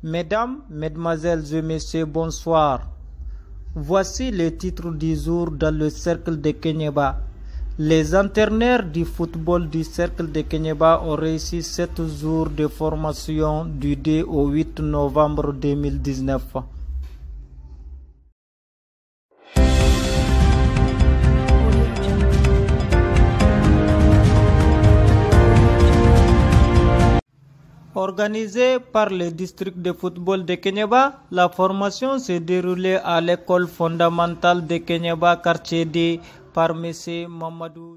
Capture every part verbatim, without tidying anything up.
Mesdames, Mesdemoiselles et Messieurs, bonsoir. Voici les titres du jour dans le cercle de Kenyeba. Les entraîneurs du football du cercle de Kenyeba ont réussi sept jours de formation du deux au huit novembre deux mille dix-neuf. Organisée par le district de football de Kenyeba, la formation s'est déroulée à l'école fondamentale de Kenyeba, quartier D, par M. Mamadou.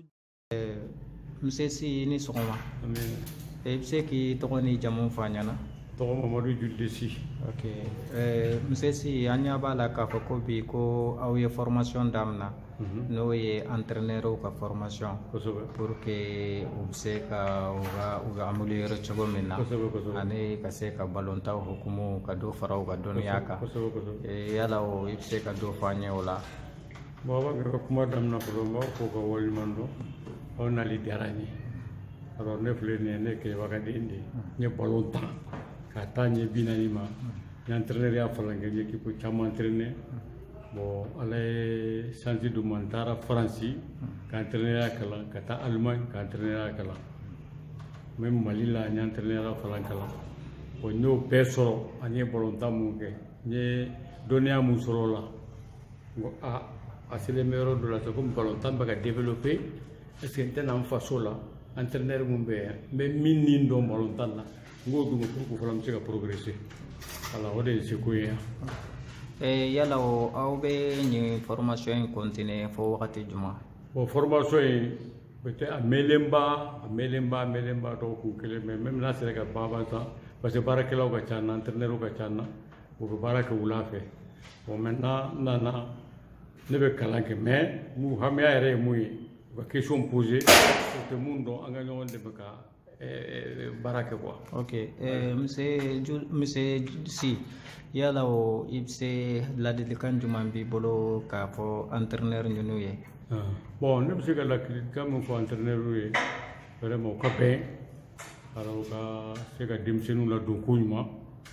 M. Si ni sɔgɔma. E bɛ se k'i tɔgɔ ni jamu fɔ an ɲɛna. Tɔgɔ Mamadu Julidesi. Ok. M. Si an ɲɛ b'a la k'a fɔ ko bi ko aw ye formation daminɛ. N'o ye entraîneur ka formation. Kosɛbɛ. Pour que u bɛ se ka u ka u ka améliorer cogo min na. Kosɛbɛ kosɛbɛ. Ani ka se ka balontan hukumu ka dɔ fara u ka dɔnniya kan. Kosɛbɛ kosɛbɛ. Yala o i bɛ se ka dɔ fɔ an ɲɛ o la. Bon, on va kuma daminɛ fɔlɔ n b'a fɔ ka waleɲuman dɔn aw nali diyara n ye. Alors ne filɛ nin ye ne kɛɲɛbagaden de ye n ye ballon tan ka taa ɲɛ bi naani ma n ye entraîneur ya falan kɛ n ye équipe caman entraîner. Bon ala ye chance d'u ma n taara Faransi ka entraîneur ya kalan ka taa Allemagne ka entraîneur ya kalan même Mali la n ye entraîneur ya falan kalan. Bon n y'o bɛɛ sɔrɔ ani ye ballon tan mun kɛ n ye dɔnniya mun sɔrɔ o la n ko aa a selen bɛ yɔrɔ dɔ la sa komi ballon tan bɛ ka développer est ce que n tɛna n faso la entraîneur mun bɛ yan n bɛ min ni dɔn ballon tan na n k'o d'u ma pour que fana n bɛ se ka progresser voilà o de ye seko ye yan. Yala o aw bɛ nin formation in continuer fo wagati jumɛn? Bon formation in peut-être a mɛnlenba a mɛnlenba a mɛnlenba dɔgɔkun kelen mais même n'a sera ka ban ban sa parce que baarakɛlaw ka ca n na entraîneur ka ca n na u bɛ baara kɛ wula fɛ. Bon maintenant n nana ne bɛ kalan kɛ mais mu hamiya yɛrɛ ye mun ye u ka question poser o tɛ mun dɔn an ka ɲɔgɔn dɛmɛ ka baara kɛ quoi. Ok. Monsieur Monsieur Si yala o i bɛ se ladilikan jumɛn b'i bolo k'a fɔ entraîneur ninnu ye? Bon ne bɛ se ka ladilikan min fɔ entraîneur ye vraiment u ka bɛn alors u ka se ka denmisɛnninw ladon ko ɲuman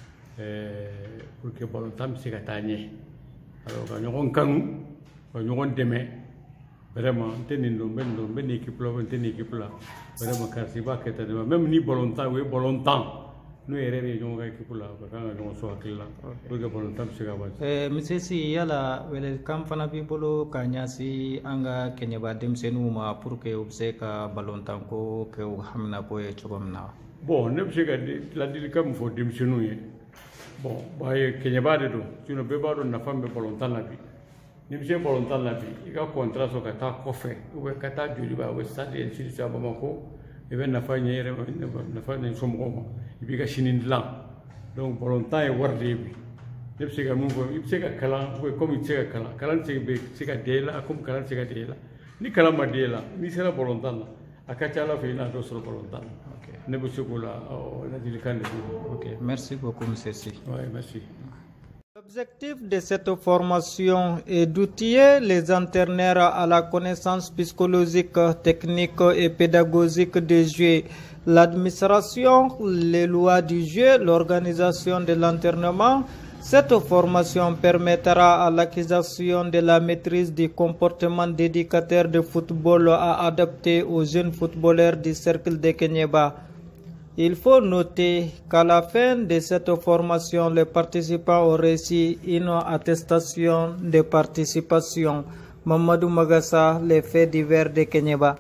pour que ballon tan bɛ se ka taa ɲɛ alors ka ɲɔgɔn kanu ka ɲɔgɔn dɛmɛ vraiment n tɛ nin dɔn n bɛ nin dɔn n bɛ nin équipe la n tɛ nin équipe la vraiment karisa i b'a kɛ tan de même ni ballon tan o ye ballon tan n'o yɛrɛ de ye ɲɔgɔn ka équipe la ka kan ka ɲɔgɔn sɔn hakili la pour que ballon tan bɛ se ka ban. Monsieur Si yala welekan fana b'i bolo ka ɲɛsin an ka Kenyeba denmisɛnninw ma pour que u bɛ se ka ballon tan ko kɛ u haminako ye cogo min na? Bon ne bɛ se ka ladilikan min fɔ denmisɛnninw ye bon ba ye Kenyeba de don sinon bɛɛ b'a dɔn nafa min bɛ ballon tan na bi. Ni bɛ se ballon tan na bi i ka contrat sɔrɔ ka taa kɔfɛ ou bien ka taa Joliba ou bien stade ainsi de suite à Bamako i bɛ nafa ɲɛ i yɛrɛ ma nafa ɲɛ i somɔgɔw ma i b'i ka sini dilan donc ballon tan ye wari de ye bi ne bɛ se ka mun fɔ i bɛ se ka kalan ou bien comme i tɛ se ka kalan kalan tɛ se ka d'e la comme kalan tɛ se ka d'e la ni kalan ma d'e la n'i sera ballon tan na a ka ca Ala fɛ i n'a dɔ sɔrɔ ballon tan na ne bɛ se k'o la ladilikan de don. Ok, merci beaucoup Monsieur Si. Oui, merci. L'objectif de cette formation est d'outiller les entraîneurs à la connaissance psychologique, technique et pédagogique des jeux, l'administration, les lois du jeu, l'organisation de l'entraînement. Cette formation permettra à l'acquisition de la maîtrise du comportement d'éducateur de football à adapter aux jeunes footballeurs du cercle de Kenyeba. Il faut noter qu'à la fin de cette formation, les participants ont reçu une attestation de participation. Mamadou Magassa, les faits divers de Kenyeba.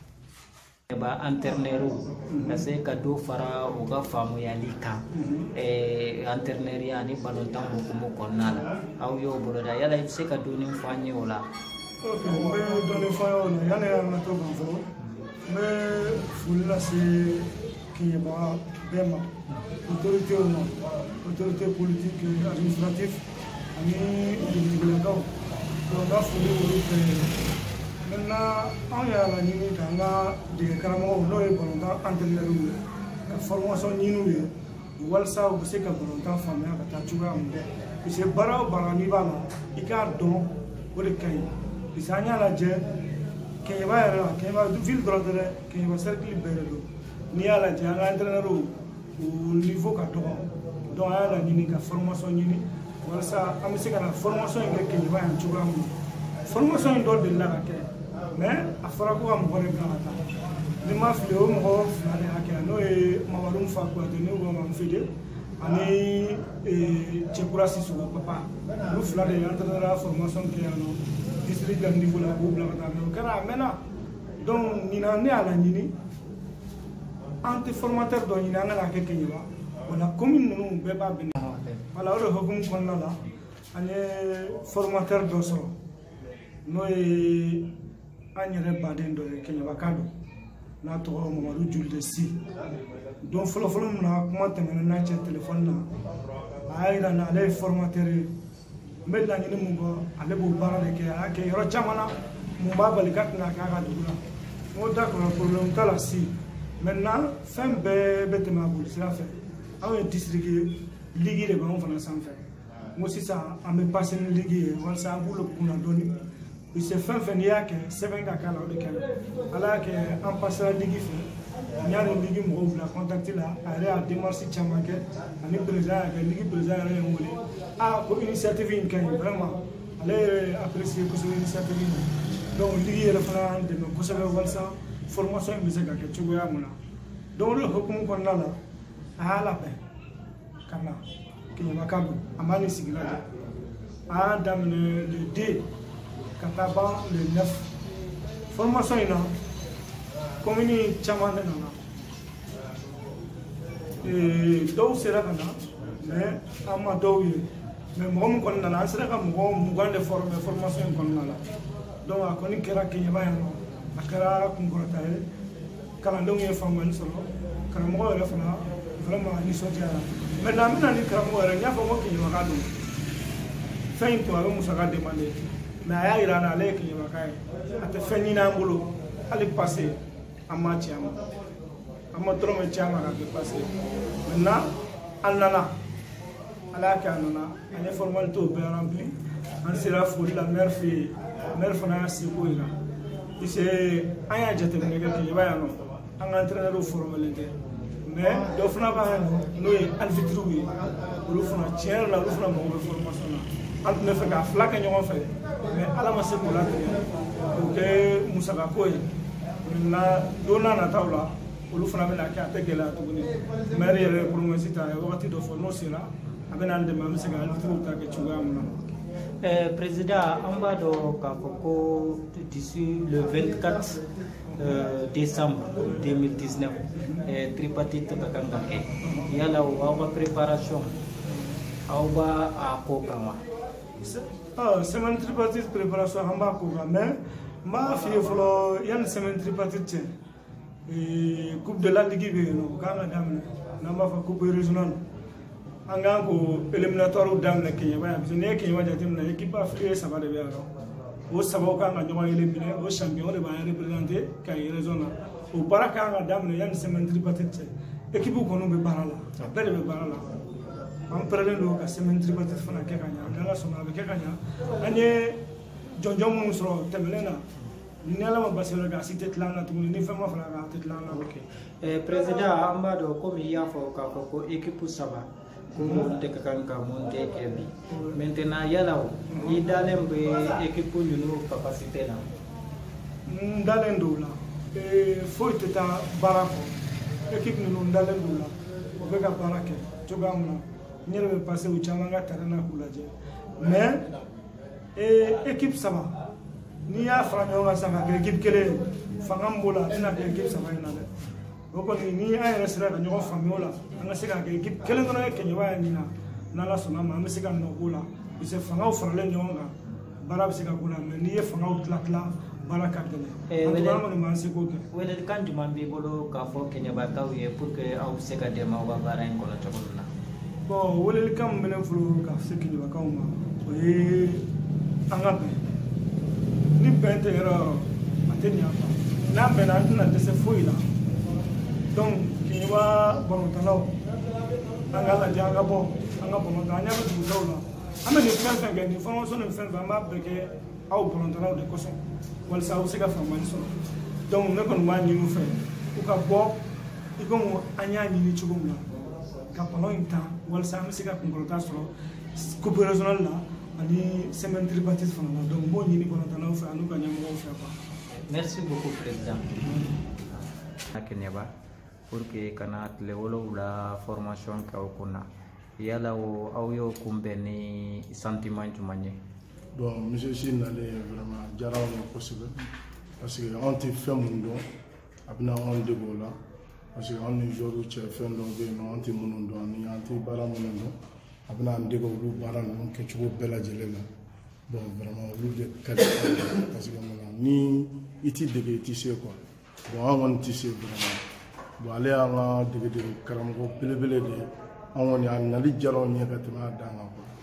Ba entraîneur ka se ka do fara o ka faamuyali kan entraîneur ya ni ballon tan hukumu kɔnɔna la aw y'o boloda yala i bɛ se ka dɔɔni fɔ an ye o la? Ok, n bɛ dɔɔni fɔ an ye o la yanni an ka to k'an fɔ n bɛ foli lase Kenyeba bɛɛ ma autorités ma autorités politiques et administratives ani dugutigilakaw n b'a foli olu bɛɛ. Maintenant an y'a laɲini k'an ka dege karamɔgɔw n'o ye ballon tan entraîneur ye ka formation ɲini u ye walasa u bɛ se ka ballon tan faamuya ka taa cogoya min fɛ parce que baara o baara n'i b'a la i k'a dɔn o de ka ɲi parce que an y'a lajɛ Kenyeba yɛrɛ la Kenyeba ville dɔrɔn tɛ dɛ Kenyeba cercle bɛɛ de don n'i y'a lajɛ an ka entraîneur u niveau ka dɔgɔ donc a y'a laɲini ka formation ɲini walasa an bɛ se ka na formation in kɛ Keɲeba yan cogoya min na formation in dɔ delila ka kɛ mais a fɔra ko ka mɔgɔ de bila ka taa ni ma fili o mɔgɔ fila de y'a kɛ n'o ye Mamadu Fa Kuyate n'o ko Mamu Fede ani Cɛkura Sisoko papa olu fila de entraîneur la formation kɛ yan nɔ district la niveau la k'o bila ka taa mais o kɛra a mɛnna donc ɲinan ne y'a laɲini an tɛ formateur dɔ ɲini an ka na kɛ Keɲeba wala commune ninnu bɛɛ b'a bɛn wala o de hukumu kɔnɔna la an ye formateur dɔ sɔrɔ n'o ye an yɛrɛ baden dɔ ye Keɲebaka don n'a tɔgɔ Mamadu Julde Si don fɔlɔ fɔlɔ min na kuma tɛmɛna n'a cɛ téléphone na a y'a yira n na ale ye formateur ye n bɛ laɲini mun kɔ ale b'o baara de kɛ a y'a kɛ yɔrɔ caman na mun b'a bali k'a tɛna kɛ a ka dugu la n ko d'accord problème t'a la si maintenant fɛn bɛɛ bɛ tɛmɛ a boli sira fɛ anw ye district ye ligue de b'anw fana sanfɛ n ko sisan an bɛ passer ni ligue ye walasa an b'olu kunna dɔɔni puisque fɛn fɛn n'i y'a kɛ sɛbɛn ka k'a la o de kɛra ala y'a kɛ an passera ligue fɛ n y'a ni ligue mɔgɔw bila contact la a yɛrɛ y'a démarche caman kɛ ani président y'a kɛ ligue président yɛrɛ ye n wele ah ko initiative in ka ɲi vraiment ale yɛrɛ apprécié kosɛbɛ initiative in donc ligue yɛrɛ fana dɛmɛ kosɛbɛ walasa formation in bɛ se ka kɛ cogoya mun na donc o hukumu kɔnɔna la a y'a labɛn ka na Keɲebaka don a m'a ni sigi lajɛ a y'a daminɛ le deux ka taa ban le neuf formation in na commune caman de nana dɔw sera ka na mais an ma dɔw ye mais mɔgɔ min kɔni nana an sera ka mɔgɔ mugan de former formation in kɔnɔna la donc a kɔni kɛra Keɲeba yan nɔ a kɛra kunkɔrɔta ye kalandenw ye faamuyali sɔrɔ karamɔgɔ yɛrɛ fana vraiment nisɔndiyara maintenant an bɛna ni karamɔgɔ yɛrɛ n y'a fɔ n ko Keɲebaka don fɛn in tun a bɛ musaka demander mais a y'a yira an na ale ye Keɲebaka ye a tɛ fɛn ɲini an bolo hali passé an m'a ci a ma an ma dɔrɔmɛ ci a ma k'a kɛ passé maintenant an nana ala y'a kɛ a nana an ye formalitéw bɛɛ rempli an sera foli la maire fɛ yen maire fana y'a seko yira puisque an y'a jateminɛ kɛ Keɲeba yan nɔ an ka entraîneur formelen tɛ mais dɔ fana b'a yan nɔ n'o ye arbitres ye olu fana tiɲɛ yɛrɛ la olu fana mago bɛ formation na an tun bɛ fɛ k'a fila kɛ ɲɔgɔn fɛ mais ala ma se k'o latigɛ k'o kɛ musakako ye maintenant don n'a nataw la olu fana bɛna kɛ a tɛ gɛlɛya tuguni maire yɛrɛ ye promesse ta a ye wagati dɔ fɔ n'o sera a bɛna an dɛmɛ an bɛ se ka arbitres ta kɛ cogoya min na. Eh, président an b'a dɔn k'a fɔ ko d'ici le vingt-quatre euh, décembre deux mille dix-neuf eh, tripartite ka kan ka kɛ yala aw ka préparation aw b'a a ko kan wa. ah semaine tripartite préparation an b'a ko kan mais n b'a f'i ye fɔlɔ yanni semaine tripartite cɛ eh, coupe de la ligue bɛ yen nɔ o kan ka daminɛ n'an b'a fɔ coupe régionale an kan ko éliminatoire daminɛ Keɲeba yan parce que n'i ye Keɲeba jateminɛ équipe africaine saba de bɛ yan nɔ o sabaw kan ka ɲɔgɔn éliminer o champion de b'an représenter Kayi région na o baara kan ka daminɛ yanni semaine tripartite cɛ équipe kɔni bɛ baara la bɛɛ de bɛ baara la an pɛrɛnnen don ka semaine tripartite fana kɛ ka ɲɛ n'Ala sɔnna a bɛ kɛ ka ɲɛ an ye jɔnjɔn minnu sɔrɔ tɛmɛnen na ni Ala ma basi wɛrɛ kɛ a si tɛ tila an na tuguni ni fɛn ma fara kan a tɛ tila an na. ok président an b'a dɔn komi i y'a fɔ k'a fɔ ko équipe saba ko mun tɛ ka kan ka monter kɛ bi maintenant yala o i dalen bɛ équipe ninnu capacité la. n dalen don o la foyi tɛ taa baara kɔ équipe ninnu n dalen don o la o bɛ ka baara kɛ cogoya min na n yɛrɛ bɛ passer u caman ka terrain na k'u lajɛ mais équipe saba n'i y'a fara ɲɔgɔn kan sisan ka kɛ équipe kelen fanga min b'o la a tɛna kɛ équipe saba in na dɛ o kɔni ni an yɛrɛ sera ka ɲɔgɔn faamuya o la an ka se ka kɛ équipe kelen dɔrɔn ye Keɲeba yan nin na n'Ala sɔnna ma an bɛ se ka nɔ k'o la parce que fangaw faralen ɲɔgɔn kan baara bɛ se ka k'o la mais n'i ye fangaw tila tila baara ka gɛlɛn an tora kɔni m'an seko kɛ. welelikan jumɛn b'i bolo k'a fɔ Keɲebakaw ye pour que aw bɛ se ka dɛmɛ aw ka baara in kɔnɔ cogo min na. bon welelikan min bɛ ne bolo ka se Keɲebakaw ma o ye an ka bɛn ni bɛn tɛ yɔrɔ o yɔrɔ a tɛ ɲɛ quoi n'a bɛnna an tɛna dɛsɛ foyi la donc Keɲeba balontannaw an ka lajɛ an ka bɔ an ka balontan an ɲɛ bɛ dugudaw la an bɛ nin fɛn fɛn kɛ nin formation nin fɛn fɛn an b'a bɛɛ kɛ aw balontannaw de kosɔn walasa aw bɛ se ka faamuyali sɔrɔ donc ne kɔni b'a ɲini u fɛ u ka bɔ i komi an y'a ɲini cogo min na ka ballon in ta walsa an bɛ se ka kunkɔrɔta sɔrɔ coupe régionale la ani semaine tripartite fana la donc n b'o ɲini balontannaw fɛ an'u ka ɲɛmɔgɔw fɛ quoi. Merci beaucoup président. Kenyaba pour que kana tile wolowula formation kɛ aw kunna yala o aw y'o kunbɛn ni sentiment jumɛn ye? Bon monsieur si nalen vraiment diyara anw ye kosɛbɛ parce que anw tɛ fɛn mun dɔn a bɛna anw dege o la parce que anw ni joueurs cɛ fɛn dɔw bɛ yen nɔ an tɛ minnu dɔn ani an tɛ baara minnu dɔn a bɛna an dege olu baara ninnu kɛcogo bɛɛ lajɛlen la bon vraiment olu de ka di anw ye parce que mun na ni i t'i dege i tɛ se quoi bon an kɔni tɛ se vraiment bon ale y'an ka degedege karamɔgɔ belebele de ye an kɔni a nali diyara anw ye ka tɛmɛ a dan kan quoi.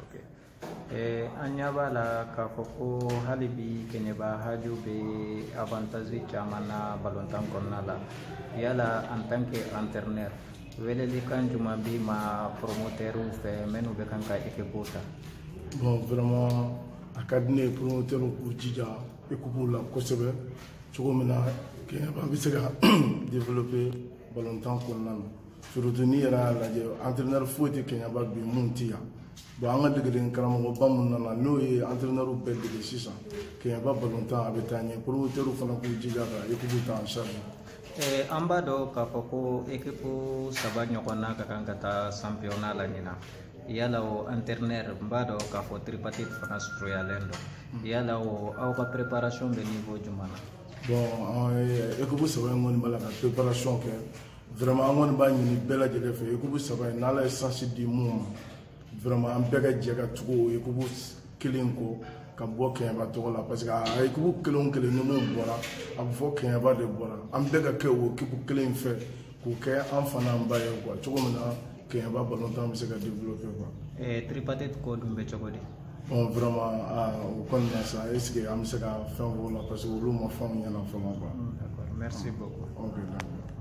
An ɲɛ b'a la k'a fɔ ko hali bi Keɲeba Hajo bɛ avantage caman na balontan kɔnɔna la yala en tant que entraîneur welelikan jumɛn b'i ma promoteur fɛ minnu bɛ kan ka équipe ta? Bon vraiment a ka di ne ye promoteur k'u jija équipe la kosɛbɛ cogo min na Keɲeba bɛ se ka développer balontan kɔnɔna na surtout n'i yɛrɛ y'a lajɛ entraîneur foyi tɛ Keɲeba bi mun tɛ yan. Bon an ka degeden karamɔgɔba mun nana n'o ye entraîneur bɛɛ dege sisan Keɲeba balontan a bɛ taa ɲɛ promoteur fana k'u jija ka équipe ta en charge. An b'a dɔn k'a fɔ ko équipe saba ɲɔgɔnna ka kan ka taa championnat la ɲinan yala o entraîneur n b'a dɔn k'a fɔ tripartite fana suturuyalen don yala o aw ka préparation bɛ niveau jumɛn na? Bon équipe saba in kɔni b'a la ka préparation kɛ vraiment an kɔni b'a ɲini bɛɛ lajɛlen fɛ équipe saba in n'Ala ye chance di mun ma vraiment an bɛɛ ka jɛ ka tugu o équipe kelen kɔ ka bɔ Keɲeba tɔgɔ la parce que a équipe kelen o kelen ni mun bɔra a bɛ fɔ Keɲeba de bɔra an bɛɛ ka kɛ o équipe kelen fɛ k'o kɛ an fana an ba ye quoi cogo min na Keɲeba balontan bɛ se ka développer quoi. Tripartite ko dun bɛ cogo di? Bon vraiment o kɔni na sa est ce que an bɛ se ka fɛn fɔ o la parce que olu ma fɛnw ɲɛna fɔlɔ quoi. D'accord, merci beaucoup. Ok d'accord.